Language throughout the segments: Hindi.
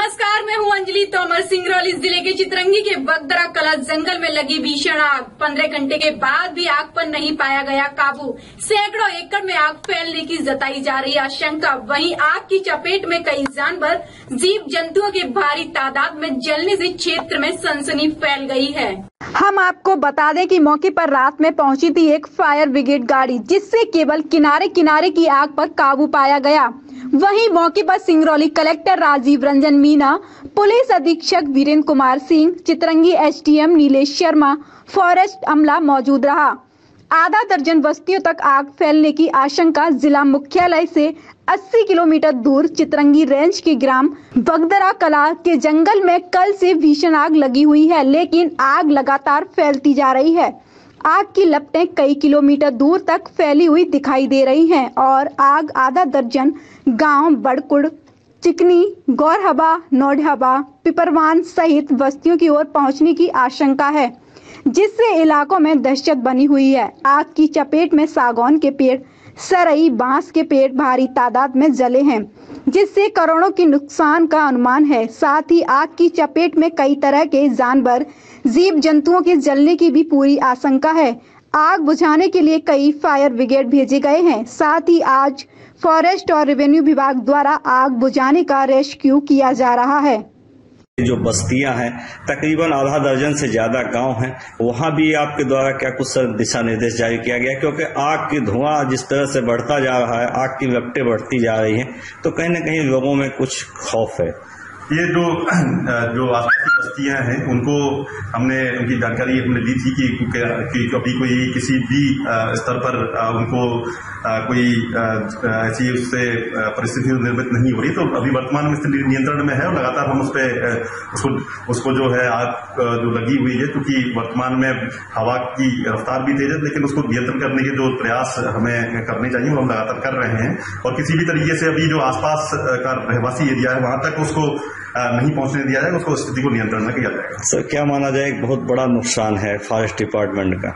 नमस्कार, मैं हूं अंजलि तोमर। सिंगरौली जिले के चितरंगी के बगदरा कला जंगल में लगी भीषण आग। 15 घंटे के बाद भी आग पर नहीं पाया गया काबू। सैकड़ों एकड़ में आग फैलने की जताई जा रही आशंका। वहीं आग की चपेट में कई जानवर, जीव जंतुओं की भारी तादाद में जलने से क्षेत्र में सनसनी फैल गई है। हम आपको बता दें कि मौके पर रात में पहुंची थी एक फायर ब्रिगेड गाड़ी, जिससे केवल किनारे किनारे की आग पर काबू पाया गया। वहीं मौके पर सिंगरौली कलेक्टर राजीव रंजन मीना, पुलिस अधीक्षक वीरेंद्र कुमार सिंह, चितरंगी एसडीएम नीलेश शर्मा, फॉरेस्ट अमला मौजूद रहा। आधा दर्जन बस्तियों तक आग फैलने की आशंका। जिला मुख्यालय से 80 किलोमीटर दूर चितरंगी रेंज के ग्राम बगदरा कला के जंगल में कल से भीषण आग लगी हुई है, लेकिन आग लगातार फैलती जा रही है। आग की लपटें कई किलोमीटर दूर तक फैली हुई दिखाई दे रही हैं और आग आधा दर्जन गांव बड़कुड़, चिकनी, गौरहबा, नौढहबा, पिपरवान सहित बस्तियों की ओर पहुंचने की आशंका है, जिससे इलाकों में दहशत बनी हुई है। आग की चपेट में सागौन के पेड़, सरई, बांस के पेड़ भारी तादाद में जले हैं, जिससे करोड़ों की नुकसान का अनुमान है। साथ ही आग की चपेट में कई तरह के जानवर, जीव जंतुओं के जलने की भी पूरी आशंका है। आग बुझाने के लिए कई फायर ब्रिगेड भेजे गए हैं। साथ ही आज फॉरेस्ट और रेवेन्यू विभाग द्वारा आग बुझाने का रेस्क्यू किया जा रहा है। जो बस्तियां हैं, तकरीबन आधा दर्जन से ज्यादा गांव हैं, वहां भी आपके द्वारा क्या कुछ दिशा निर्देश जारी किया गया? क्योंकि आग की धुआं जिस तरह से बढ़ता जा रहा है, आग की लपटें बढ़ती जा रही हैं, तो कहीं न कहीं लोगों में कुछ खौफ है। ये जो आसपास की बस्तियां हैं, उनको उनकी जानकारी हमने दी थी कि कभी कोई किसी भी स्तर पर उनको कोई ऐसी उससे परिस्थिति निर्मित नहीं हो रही। तो अभी वर्तमान में स्थिति नियंत्रण में है और लगातार हम उसको जो है आग जो लगी हुई है, क्योंकि वर्तमान में हवा की रफ्तार भी तेज है, लेकिन उसको नियंत्रण करने के जो प्रयास हमें करने चाहिए वो हम लगातार कर रहे हैं। और किसी भी तरीके से अभी जो आसपास का रहवासी एरिया है वहां तक उसको नहीं पहुंचने दिया जाएगा, उसको स्थिति को नियंत्रण में किया जाएगा। सर, क्या माना जाए एक बहुत बड़ा नुकसान है फॉरेस्ट डिपार्टमेंट का?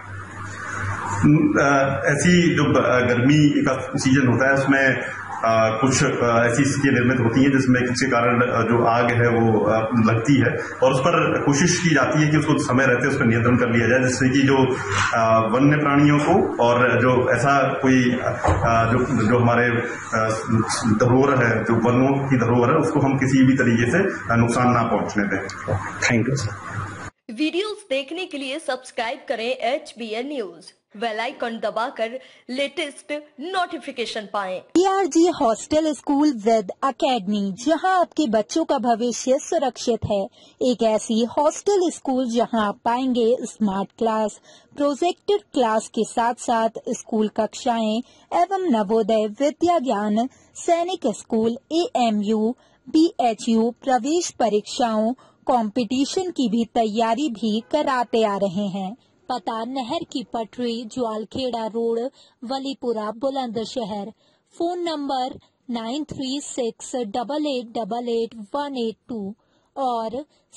ऐसी जो गर्मी का सीजन होता है उसमें कुछ ऐसी स्थितियां निर्मित होती हैं जिसमें किसी कारण जो आग है वो लगती है, और उस पर कोशिश की जाती है कि उसको समय रहते उस पर नियंत्रण कर लिया जाए, जिससे कि जो वन्य प्राणियों को और जो ऐसा कोई जो हमारे धरोहर है, जो वनों की धरोहर है, उसको हम किसी भी तरीके से नुकसान ना पहुंचने दें। Thank you sir. वीडियोस देखने के लिए सब्सक्राइब करें HBN न्यूज, बेल आइकन दबाकर लेटेस्ट नोटिफिकेशन पाएं। PRG hostel school with academy, जहां आपके बच्चों का भविष्य सुरक्षित है। एक ऐसी हॉस्टल स्कूल जहां आप पाएंगे स्मार्ट क्लास, प्रोजेक्टर क्लास के साथ साथ स्कूल कक्षाएं एवं नवोदय विद्या ज्ञान, सैनिक स्कूल, AMU, BHU प्रवेश परीक्षाओं, कंपटीशन की भी तैयारी भी कराते आ रहे हैं। पता नहर की पटरी, Jwalkheda road, Walipura, Bulandshahr. Phone number 9368888182 और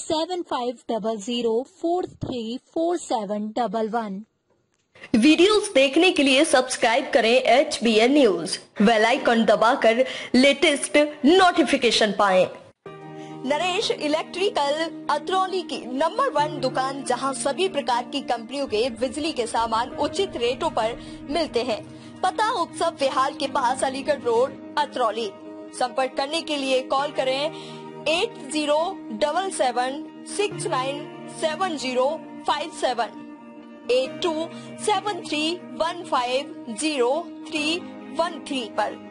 7500434711। वीडियोस देखने के लिए सब्सक्राइब करें HBN न्यूज, बेल आइकन दबाकर लेटेस्ट नोटिफिकेशन पाएं। नरेश इलेक्ट्रिकल अतरौली की नंबर 1 दुकान, जहां सभी प्रकार की कंपनियों के बिजली के सामान उचित रेटों पर मिलते हैं। पता उत्सव विहार के पास, अलीगढ़ रोड, अतरौली। संपर्क करने के लिए कॉल करें 8077697057, 8273150313 पर।